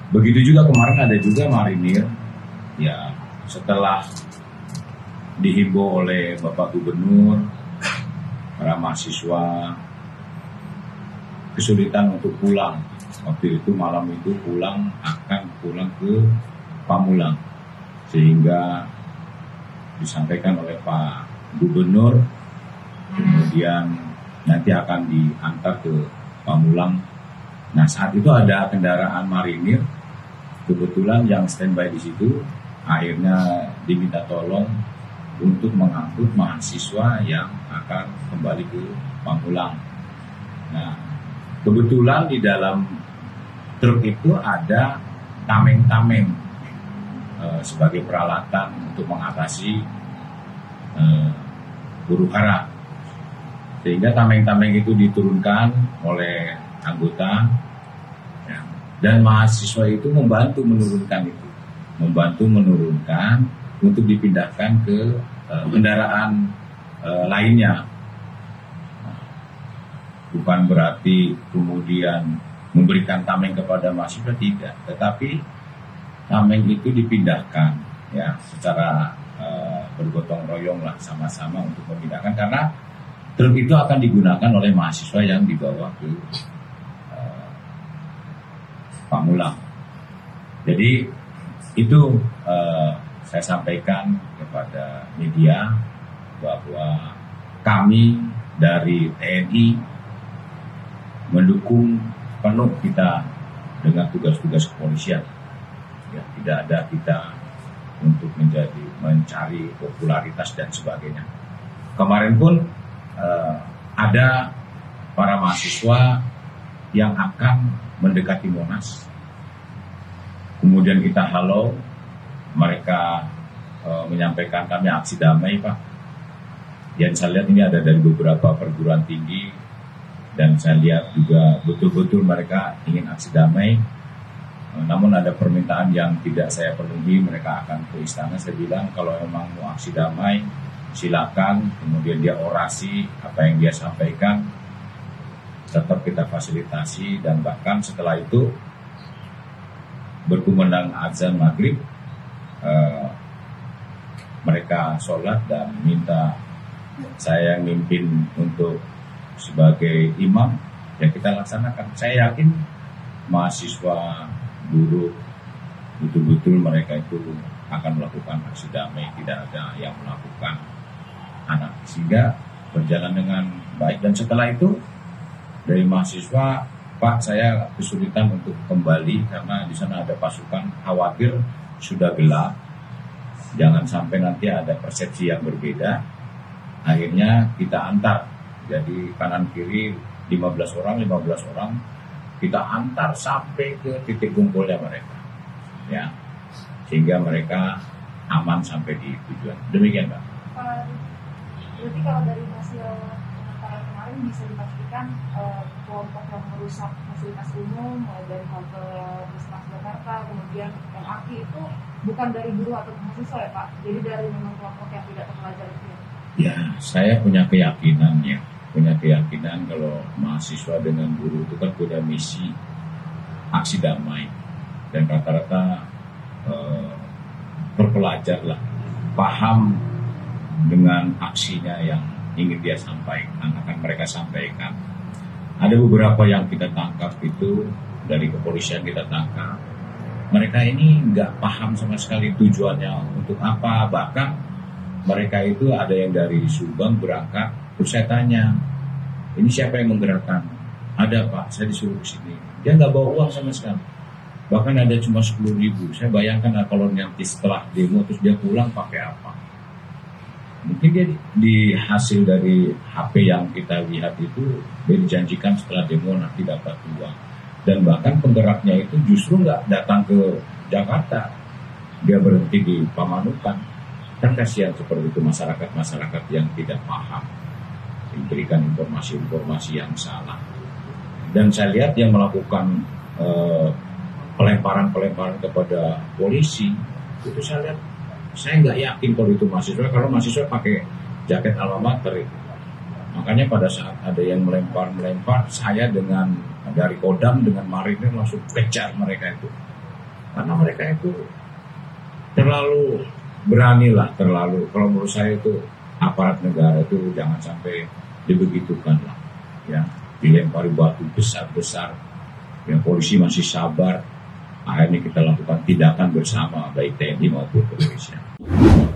Begitu juga kemarin ada juga marinir, ya setelah dihimbau oleh Bapak Gubernur, para mahasiswa kesulitan untuk pulang. Waktu itu malam itu akan pulang ke Pamulang, sehingga disampaikan oleh Pak Gubernur, kemudian nanti akan diantar ke Pamulang. Nah, saat itu ada kendaraan marinir, kebetulan yang standby di situ, akhirnya diminta tolong untuk mengangkut mahasiswa yang akan kembali ke Pamulang. Nah, kebetulan di dalam truk itu ada tameng-tameng sebagai peralatan untuk mengatasi huru hara. Sehingga tameng-tameng itu diturunkan oleh anggota, ya, dan mahasiswa itu membantu menurunkan untuk dipindahkan ke kendaraan lainnya. Bukan berarti kemudian memberikan tameng kepada mahasiswa, tidak, tetapi tameng itu dipindahkan, ya, secara bergotong royong lah, sama-sama untuk memindahkan, karena truk itu akan digunakan oleh mahasiswa yang dibawa ke Pamulang. Jadi itu saya sampaikan kepada media bahwa kami dari TNI mendukung penuh kita dengan tugas-tugas kepolisian. Ya, tidak ada kita untuk mencari popularitas dan sebagainya. Kemarin pun ada para mahasiswa yang akan mendekati Monas. Kemudian kita halau, mereka menyampaikan kami aksi damai, Pak. Yang saya lihat ini ada dari beberapa perguruan tinggi, dan saya lihat juga betul-betul mereka ingin aksi damai. Namun ada permintaan yang tidak saya penuhi, mereka akan ke istana. Saya bilang kalau memang mau aksi damai, silakan. Kemudian dia orasi, apa yang dia sampaikan tetap kita fasilitasi, dan bahkan setelah itu berkumandang azan maghrib, mereka sholat dan minta saya mimpin untuk sebagai imam, ya kita laksanakan. Saya yakin mahasiswa, buruh, betul-betul mereka itu akan melakukan aksi damai, tidak ada yang melakukan anak, sehingga berjalan dengan baik. Dan setelah itu dari mahasiswa, Pak, saya kesulitan untuk kembali karena di sana ada pasukan, khawatir sudah gelap, jangan sampai nanti ada persepsi yang berbeda. Akhirnya kita antar, jadi kanan kiri 15 orang, kita antar sampai ke titik kumpulnya mereka, ya, sehingga mereka aman sampai di tujuan. Demikian, Pak. Berarti kalau dari hasil penangkapan kemarin bisa dipastikan kelompok yang merusak fasilitas umum, mulai dari halte Bus Jakarta, kemudian MRT, itu bukan dari buruh atau mahasiswa, ya Pak? Jadi dari memang kelompok yang tidak terpelajar itu, ya? Ya, saya punya keyakinan kalau mahasiswa dengan buruh itu kan punya misi aksi damai, dan rata-rata terpelajar lah, paham dengan aksinya yang ingin dia sampaikan, akan mereka sampaikan. Ada beberapa yang kita tangkap itu dari kepolisian, kita tangkap, mereka ini nggak paham sama sekali tujuannya untuk apa. Bahkan mereka itu ada yang dari Subang berangkat, terus saya tanya, ini siapa yang menggerakkan? Ada, Pak, saya disuruh ke sini. Dia nggak bawa uang sama sekali, bahkan ada cuma 10.000. Saya bayangkan kalau nanti setelah demo terus dia pulang pakai apa? Mungkin dia di hasil dari HP yang kita lihat itu, dia dijanjikan setelah demo nanti dapat uang. Dan bahkan penggeraknya itu justru nggak datang ke Jakarta, dia berhenti di Pamanukan. Kan kasihan seperti itu masyarakat yang tidak paham, diberikan informasi-informasi yang salah. Dan saya lihat yang melakukan pelemparan kepada polisi itu, saya lihat, saya nggak yakin kalau itu mahasiswa, kalau mahasiswa pakai jaket alma mater itu. Makanya pada saat ada yang melempar, saya dengan dari Kodam dengan marinir langsung kejar mereka itu. Karena mereka itu terlalu berani lah, terlalu, kalau menurut saya itu aparat negara itu jangan sampai dibegitukan lah, ya, dilempari batu besar-besar, ya, polisi masih sabar, akhirnya kita lakukan tindakan bersama baik TNI maupun kepolisian.